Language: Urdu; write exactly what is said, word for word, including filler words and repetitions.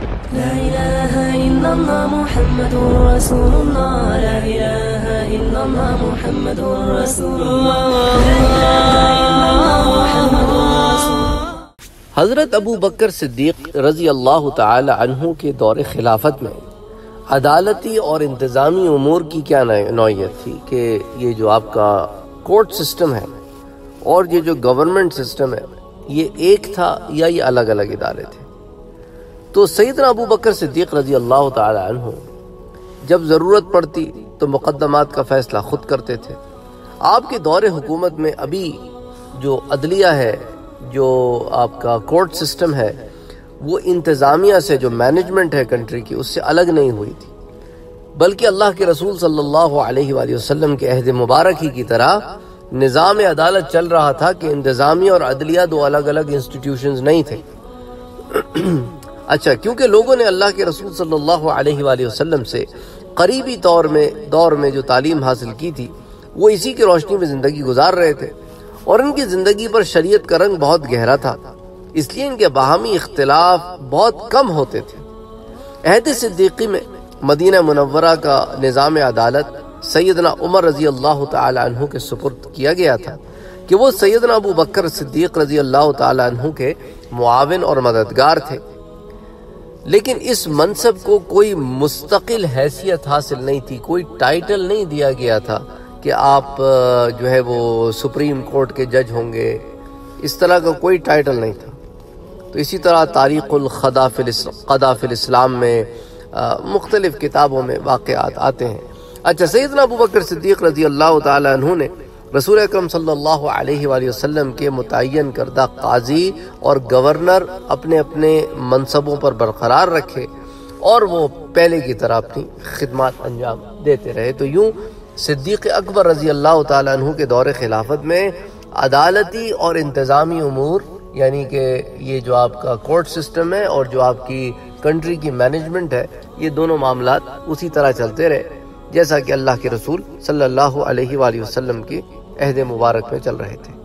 لا الہ الا اللہ محمد رسول اللہ، لا الہ الا اللہ محمد رسول اللہ، لا الہ الا اللہ محمد رسول اللہ۔ حضرت ابو بکر صدیق رضی اللہ تعالی عنہ کے دور خلافت میں عدالتی اور انتظامی امور کی کیا نوعیت تھی کہ یہ جو آپ کا کورٹ سسٹم ہے اور یہ جو گورنمنٹ سسٹم ہے یہ ایک تھا یا یہ الگ الگ ادارے تھے؟ تو سیدنا ابو بکر صدیق رضی اللہ تعالی عنہ جب ضرورت پڑتی تو مقدمات کا فیصلہ خود کرتے تھے۔ آپ کے دور حکومت میں ابھی جو عدلیہ ہے، جو آپ کا کورٹ سسٹم ہے، وہ انتظامیہ سے جو مینجمنٹ ہے کنٹری کی، اس سے الگ نہیں ہوئی تھی، بلکہ اللہ کے رسول صلی اللہ علیہ وآلہ وسلم کے عہد مبارک ہی کی طرح نظام عدالت چل رہا تھا کہ انتظامیہ اور عدلیہ دو الگ الگ انسٹیٹیوشنز نہیں تھے۔ اچھا، کیونکہ لوگوں نے اللہ کے رسول صلی اللہ علیہ وآلہ وسلم سے قریبی طور میں دور میں جو تعلیم حاصل کی تھی وہ اسی کی روشنی میں زندگی گزار رہے تھے، اور ان کی زندگی پر شریعت کا رنگ بہت گہرا تھا، اس لیے ان کے باہمی اختلاف بہت کم ہوتے تھے۔ عہد صدیقی میں مدینہ منورہ کا نظام عدالت سیدنا عمر رضی اللہ تعالی عنہ کے سپرد کیا گیا تھا کہ وہ سیدنا ابو بکر صدیق رضی اللہ تعالی عنہ کے معاون اور مددگار تھے، لیکن اس منصب کو کوئی مستقل حیثیت حاصل نہیں تھی، کوئی ٹائٹل نہیں دیا گیا تھا کہ آپ جو ہے وہ سپریم کورٹ کے جج ہوں گے، اس طرح کا کوئی ٹائٹل نہیں تھا۔ تو اسی طرح تاریخ القضاء فی الاسلام میں مختلف کتابوں میں واقعات آتے ہیں۔ اچھا، سیدنا ابو بکر صدیق رضی اللہ تعالی عنہ نے رسول اکرم صلی اللہ علیہ وآلہ وسلم کے متعین کردہ قاضی اور گورنر اپنے اپنے منصبوں پر برقرار رکھے اور وہ پہلے کی طرح اپنی خدمات انجام دیتے رہے۔ تو یوں صدیق اکبر رضی اللہ تعالی عنہ کے دور خلافت میں عدالتی اور انتظامی امور، یعنی کہ یہ جو آپ کا کورٹ سسٹم ہے اور جو آپ کی کنٹری کی مینجمنٹ ہے، یہ دونوں معاملات اسی طرح چلتے رہے جیسا کہ اللہ کے رسول صلی اللہ علیہ وآلہ وسلم کی عہد مبارک میں چل رہے تھے۔